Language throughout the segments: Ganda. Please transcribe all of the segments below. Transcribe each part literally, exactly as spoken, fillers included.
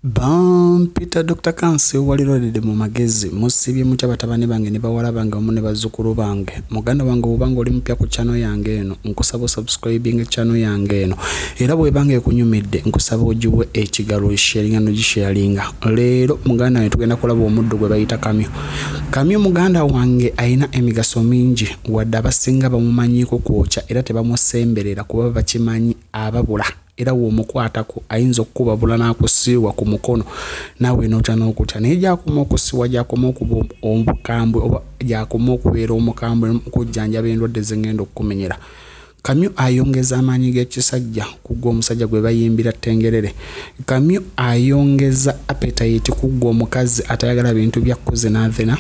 Bam Peter Doctor Kansiiwa walirode mu magezi musibye mu kyabatabani bange ne bawala bange omu ne bazzukulu bange muganda wange obanga oli mpya ku channel yange eno nkusaba subscribing channel yange eno era bwe bange kunyumidde nkusaba ojiwe ekigalo sharing no gisharinga leero muganda we tugenda kulaba omuddo gwe bayita Kamyu Kamyu muganda wange ayina emigaso mingi wadde abasinga bamumanyiko kwokya era tebamusemberera kuba bakimanyi ababula era wo mukwatako ayinza okuba bulana akusiwa ku mukono nawe nota n'okutya naye gyakoma okusiwa gyakoma okuba omukambwe oba gyakoma okubeera omukambwe kujjanja b'endwadde zengenda okumenyera. Kamyu ayongeza amaanyi g'ekisajja kugwa omusajja gwe bayimbira tengerere. Kamyu ayongeza appetite kugwa omukazi atayagala bintu bya kuzenaazena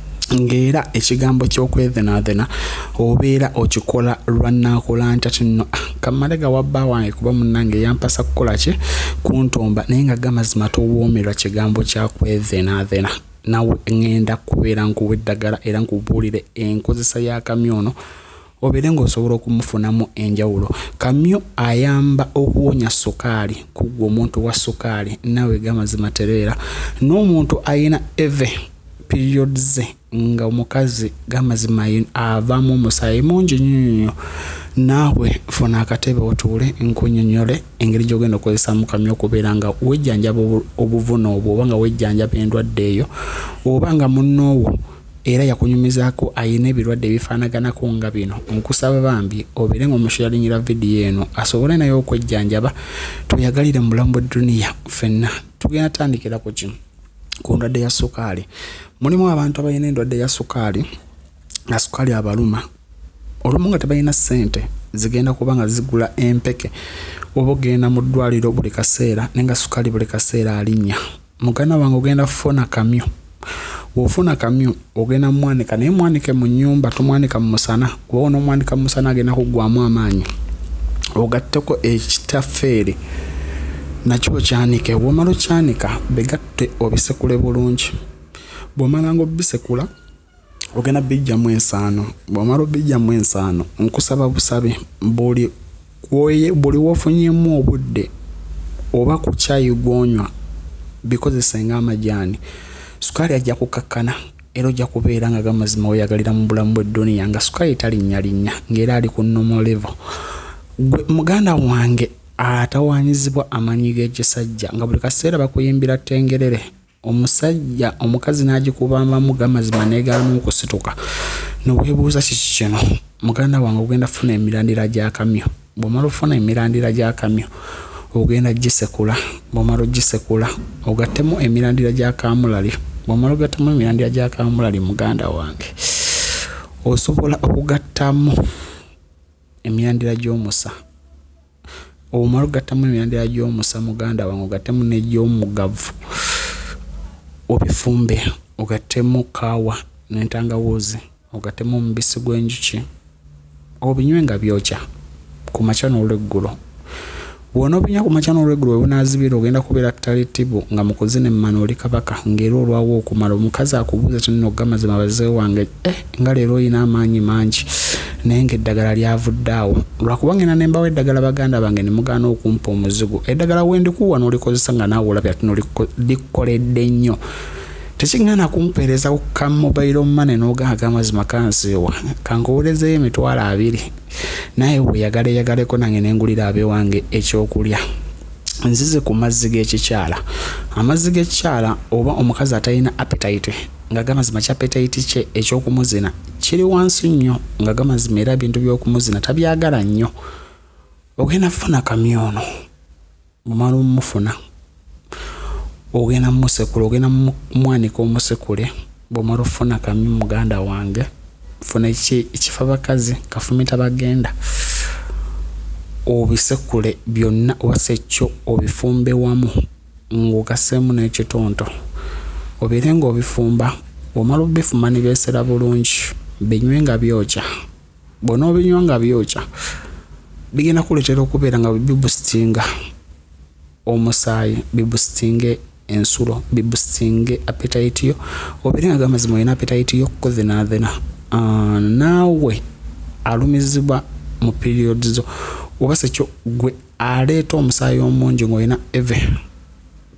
ngera ekigambo ky'okwezenaazena obeera okikola lwannakola nta kino kamalega wabba wange kuba munnange yampasa kukola ki kuntomba naye nga gamazima towoomerwa kigambo kyakwezenaazena nawe ngenda kubeera nkuwa eddagala era nkubuulire enkozesa ya Kamyu ono obeere ng'osobola okumufunamu enjawulo. Kamyu ayamba okuwonya sukaali kugwa omuntu wa sukaali nawe gamazima tereera n'omuntu ayina eve periods nga omukazi gamazima avaamu omusaayi mungi nnyo naawe funa akatebe otuule nkunyonyole engeri gy'ogenda okozesaamu Kamyu okubeera nga wejjanjaba obuvuna obwo oba nga wejjanjaba endwadde eyo oba nga munnoowo era yakunyumizaako ayina ebirwadde ebifaanaganako nga bino nkusaba bambi obeere ng'omusharingira vidiyo eno asobole naye okwejjanjaba tweyagalire mu bulamu bw'edduniya ffenna tugenda tandikira ku kimu ku ndwadde ya sukaali. Mulimu abantu abalina endwadde ya sukaali nga sukaali abaluma olumu nga tebalina ssente zigenda kuba nga zigula empeke oba ogenda mu ddwaliro buli kaseera naye nga sukaali buli kaseera alinnya. Muganda wange ogenda funa Kamyu wofuna Kamyu ogenda mwanika naye mwanike mu nnyumba tomwanika mu musana kuba onoomwanika mu musana agenda kuggwamu amaanyi ogatteko ekitafeeri nakyo kyanike bw'omala okyanika bigatte obisekule bulungi bw'omala ng'obisekula ogenda bijjamu ensaano bw'omala obijjamu ensaano nkusaba busabe buli buli woofunyemu obudde oba ku caayi gw'onywa bikozese ng'amajaani sukaali ajja kukakkana era ojja kubeera nga gamazima weyagalira mu bulamu bw'edduniya nga sukaali talinnya ng'era ali ku normal level. Gwe muganda wange atawaanyizibwa amanyi g'ekisajja nga buli kaseera bakuyimbira tengerere omusajja omukazi n'agikubambamu gamazima neegalamu okusituka noweebuuza kiki kino muganda wange ogenda funa emirandira gya Kamyu bw'omala ofuna emirandira gya Kamyu ogenda gisekula bw'omala ogisekula ogattemu emirandira gya Kamulali bw'omala ogattemu emirandira gya Kamulali muganda wange osobola okugattamu emirandira gy'omusa omala ogattamu emirandira gy'omusa muganda wange ogattemu n'egy'omugavu obifumbe ogattemu kaawa n'entangawuuzi ogattemu omubisi gw'enjuki obinywe nga byokya ku makya n'olweggulo bw'onoobinywa ku makya n'olweggulo we bunaazibira ogenda kubeera talitibu nga mu kuzina emmano oli kabaka ng'era olwawo okumala omukazi akubuuza kino gamazima bazee wange eh nga leero oyina amaanyi mangi naye ng'eddagala lyavudde awo lwakuba ngenda ne mbawo eddagala baganda bange ne mugaana okumpa omuzigo eddagala we ndikuwa n'olikozesa nga naawe olabye ati likoledde nnyo tekigenda kumpeereza ku kamobile money n'ogamba gamazima Kansiiwa kankuwolezeeyo emitwalo abiri naye weeyagala eyagaleko nange nengulira abewange ekyokulya nzize ku mazzi g'ekikyala amazzi g'ekikyala oba omukazi atalina appetite nga gamazima kya appetite kye ekyokumuzina kiri wansi nnyo nga gamazima era ebintu by'okumuzina tabyagala nnyo ogenda funa Kamyu ono mumala omufuna ogenda musekule ogenda mwanika omusekule bw'omala ofuna Kamyu muganda wange funa ekifa bakazi kafumita bagenda obisekule byonna wasa ekyo obifumbe wamu ng'ogaseemu n'ekitonto obeere ng'obifumba omala obifumba ne byesera bulungi binywe nga byokya bw'onoobinywa nga byokya bigenda kuleetera okubeera nga bibustinga omusaayi bibustinge ensulo bibustinge appetite yo obeere nga gamazima olina appetite y'okuzenaazena naawe alumizibwa mu periods zo oba sekyo gwe aleeta omusaayi omungi ng'olina eve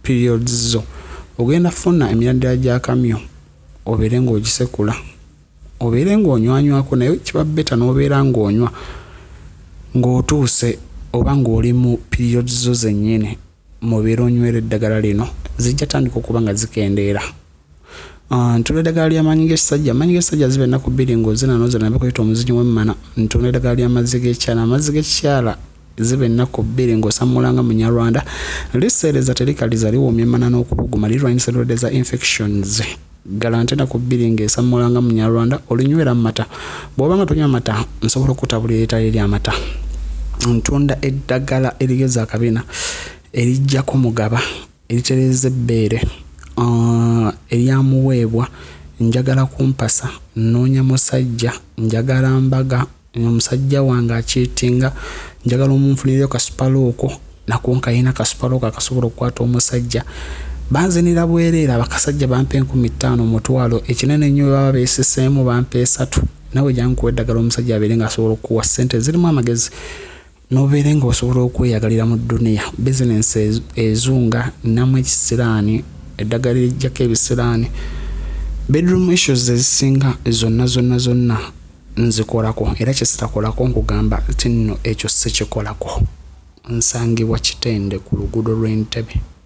periods zo ogenda funa emiradira gya Kamyu obeere ng'ogisekula obeere ng'onywanywako naye kiba beta n'obeera ng'onywa ng'otuuse oba ng'oli mu periods zo zennyini mubeera onywera eddagala lino zijja tandika okuba nga zikendeera. Ntula eddagala ly'amaanyi g'ekisajja amaanyi g'ekisajja ziba ennaku bbiri ng'ozina n'ozina bakuyita omuzinyi w'emmana. Ntula eddagala ly'amazzi g'ekyala amazzi g'ekikyala ziba ennaku bbiri ng'osamulanga munyarwanda liseereza terikaliza liwoomya emmana n'okubuguma lirwanyisa endwadde za infections galante ennaku bbiri ng'esamulanga munyarwanda olinywera mu mata bw'oba nga tonywa mata nsobola okutabulira ettaali ly'amata. Ntunda eddagala erigeza akabina erijjako mugaba eritereza ebbeere uh, eryamuweebwa njagala kumpasa noonya musajja njagala mbaga omusajja wange akiitinga njagala omunfunireko kasupalooko nako nkayina kasupalooko akasobola okukwata omusajja banzinira bwereera abakasajja bampa enkumi ttaano omutwalo ekinene ennyo baba beesiseemu bampa esatu nawe jankuwa eddagala omusajja abeere ng'asobola okuwa ssente zirimu amagezi n'obeere ng'osobola okweyagalira mu dduniya bizinensi ezunga namu ekisiraani eddagala erijjako ebisiraani bedroom issues ezisinga zonna zonna zonna nzikolako era kyesitakolako nkugamba ti nno ekyo si kikolako. Nsangibwa Kitende ku luguudo lw'Entebbe.